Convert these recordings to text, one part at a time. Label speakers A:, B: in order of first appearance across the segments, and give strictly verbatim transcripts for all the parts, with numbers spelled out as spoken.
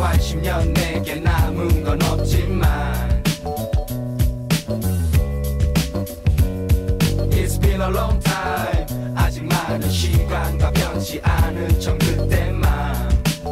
A: 생활 십 년 내게 남은 건 없지만 It's been a long time 아직 많은 시간과 변치 않은 정 그때만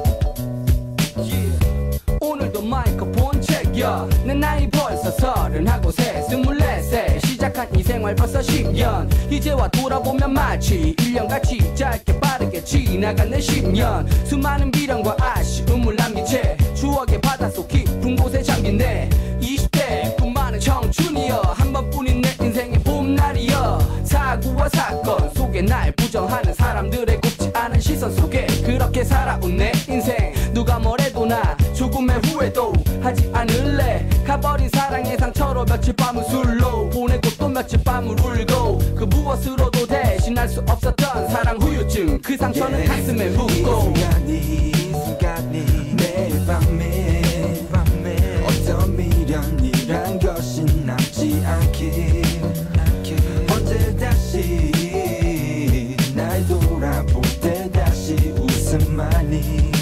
A: yeah. 오늘도 마이크폰 check야 내 나이 벌써 서른하고 세 스물네 세 시작한 이 생활 벌써 십 년 이제와 돌아보면 마치 일 년같이 짧게 빠르게 지나간 내 십 년 수많은 비련과 아쉬움을 남긴 채 추억의 바닷속 깊은 곳에 잠긴 내 이십 대 뿐만은 청춘이여 한 번뿐인 내 인생의 봄날이여 사고와 사건 속에 날 부정하는 사람들의 곱지 않은 시선 속에 그렇게 살아온 내 인생 누가 뭐래도 나 조금의 후회도 하지 않을래 가버린 사랑의 상처로 며칠 밤을 술로 보내고 또 며칠 밤을 울고 그 무엇으로도 대신할 수 없었던 사랑 후유증 그 상처는 가슴에 묻고
B: 이 순간이 이 순간이 매일 밤 매일 밤에 어떤 미련이란 것이 남지 않길 언제 다시 날 돌아볼 때 다시 웃음만이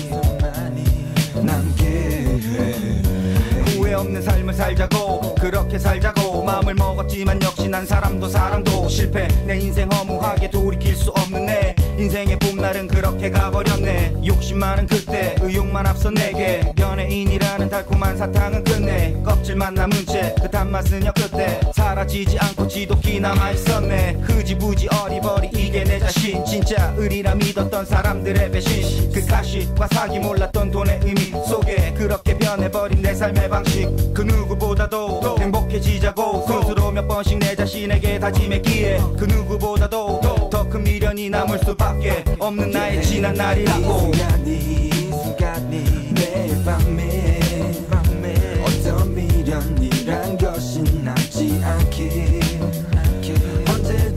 B: 남게
C: 후회 없는 삶을 살자고 그렇게 살자고 마음을 먹었지만 역시 난 사람도 사랑도 실패 내 인생 허무하게 돌이킬 수 없는 내 인생의 봄날은 그렇게 가버렸네 욕심 많은 그때 의욕만 앞서 내게 연예인이라는 달콤한 사탕은 끝내 껍질만 남은 채 그 단맛은 엿끝에 사라지지 않고 지독히 남아있었네 흐지부지 어리버리 이게 내 자신 진짜 의리라 믿었던 사람들의 배신 그 가식과 사기 몰랐던 돈의 의미 속에 그렇게 변해버린 내 삶의 방식 그 누구보다도 행복해지자고 스스로 몇 번씩 내 자신에게 다짐했기에 그 누구보다도 더 큰 미련이 남을 수밖에 없는 나의 지난 날이라고
B: 이 순간이 이 순간이 매일 밤 매일 밤에 어떤 미련이란 것이 남지 않길 언제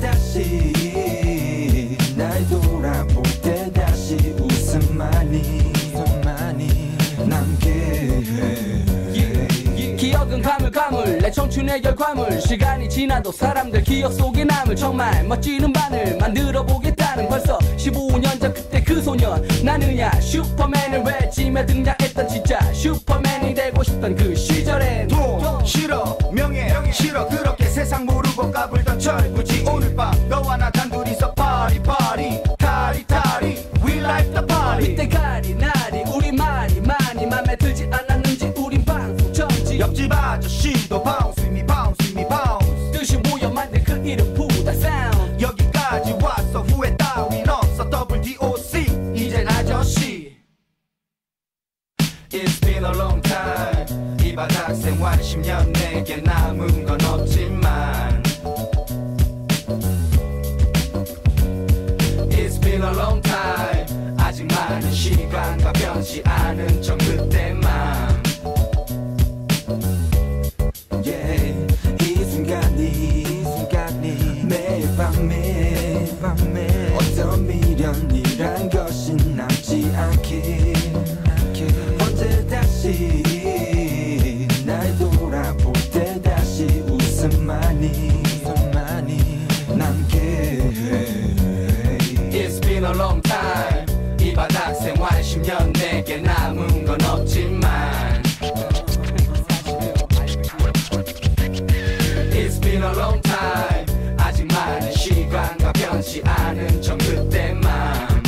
B: 다시 날 돌아볼 때 다시 웃음만이 남게
A: 기억은 가물가물 내 청춘의 결과물 시간이 지나도 사람들 기억 속에 남을 정말 멋지는 반을 만들어 보겠다는 벌써 십오 년 전 그때 그 소년 나느냐 슈퍼맨을 외치며 등장했던 진짜 슈퍼맨이 되고 싶던 그 시절엔
C: 돈 싫어 명예 싫어 그렇게 세상 모르고 까불던 철부지 오늘 밤 너와 나 단둘이서 파리 파리 타리 타리 We like the party
A: 이때 가리 나리 우리 말이 많이 맘에 들지 않았는지 우린 방송 정지
C: 옆집 아저씨도 bounce with me bounce with me bounce
A: 뜻이 모여 만든 그 이름 부다 사운드
C: 여기까지 왔어 후회 따윈 없어 더블 디오씨
A: 이젠 아저씨 It's been a long time 이 바닥 생활 십 년 내게 남은 건 없지만 It's been a long time 아직 많은 시간과 변치 않은 정 그때만
B: yeah. 이 순간이 이 순간이 매일 밤 매일 밤에 어떤 미련이란 것이 남지 않길 언제 다시 날 돌아볼 때 다시 웃음만이 남게
A: It's been a long time 이 바닥 생활 십 년 내게 남은 건 없지만 It's been a long time 아직 많은 시간과 변치 않은 정 그때만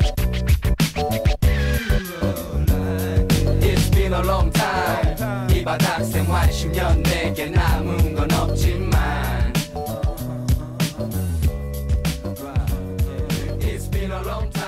A: It's been a long time 이 바닥 생활 십 년 내게 남은 건 없지만 It's been a long time